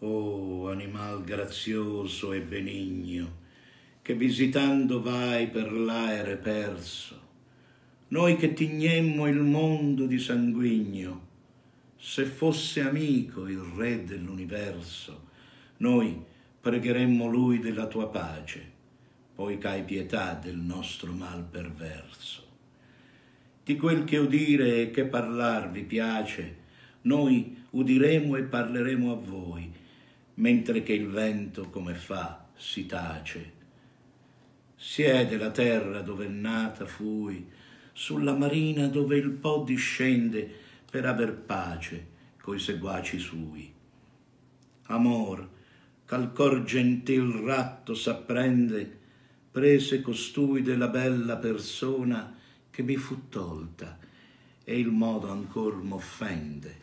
Oh, animal grazioso e benigno, che visitando vai per l'aere perso, noi che tignemmo il mondo di sanguigno, se fosse amico il re dell'universo, noi pregheremmo lui della tua pace, poi c'hai pietà del nostro mal perverso. Di quel che udire e che parlar vi piace, noi udiremo e parleremo a voi, mentre che il vento come fa si tace. Siede la terra dove nata fui, sulla marina dove il Po discende per aver pace coi seguaci sui. Amor, ch'al cor gentil ratto s'apprende, prese costui della bella persona che mi fu tolta e il modo ancor m'offende.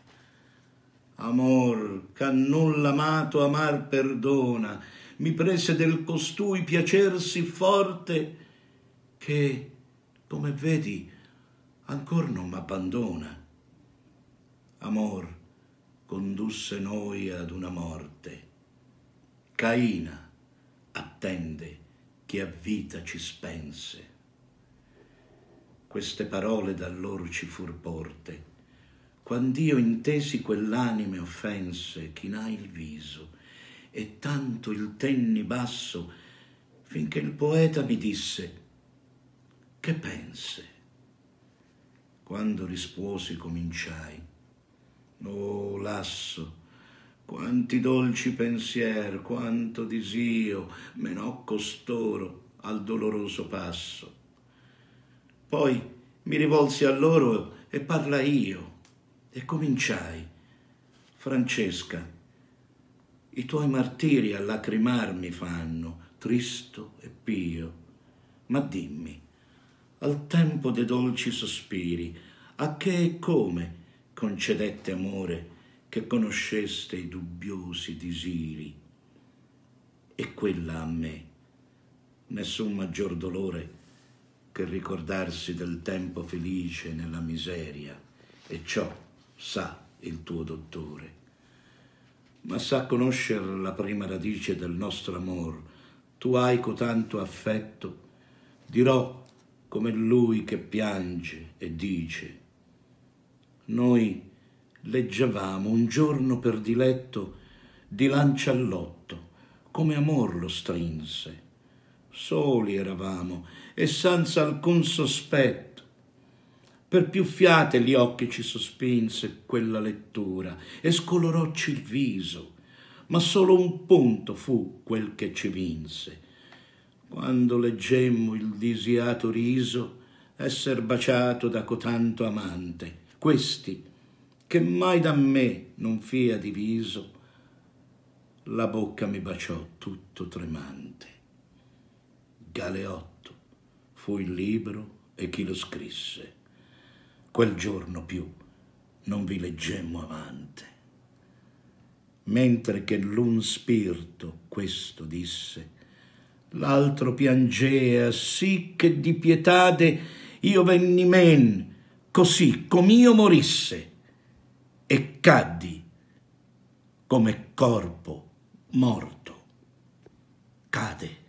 Amor, ch'a nulla amato amar perdona, mi prese del costui piacer sì forte che, come vedi, ancor non m'abbandona. Amor condusse noi ad una morte. Caina attende chi a vita ci spense. Queste parole da loro ci fur porte, quand'io intesi quell'anime offense, chinai il viso e tanto il tenni basso, finché il poeta mi disse: che pense? Quando risposi cominciai: oh lasso, quanti dolci pensier, quanto disio me n'ho costoro al doloroso passo. Poi mi rivolsi a loro e parlai io e cominciai: Francesca, i tuoi martiri a lacrimar mi fanno, tristo e pio, ma dimmi, al tempo de dolci sospiri, a che e come concedette amore che conosceste i dubbiosi disiri? E quella a me, nessun maggior dolore che ricordarsi del tempo felice nella miseria, e ciò sa il tuo dottore. Ma sa conoscer la prima radice del nostro amor, tu hai cotanto affetto, dirò come lui che piange e dice: noi leggevamo un giorno per diletto di lanciallotto, come amor lo strinse. Soli eravamo e senza alcun sospetto. Per più fiate gli occhi ci sospinse quella lettura e scolorocci il viso, ma solo un punto fu quel che ci vinse. Quando leggemmo il disiato riso esser baciato da cotanto amante, questi, che mai da me non fia diviso, la bocca mi baciò tutto tremante. Galeotto fu il libro e chi lo scrisse. Quel giorno più non vi leggemmo amante. Mentre che l'un spirito questo disse, l'altro piangea sì che di pietade io venni men, così com'io morisse, e caddi come corpo morto cade.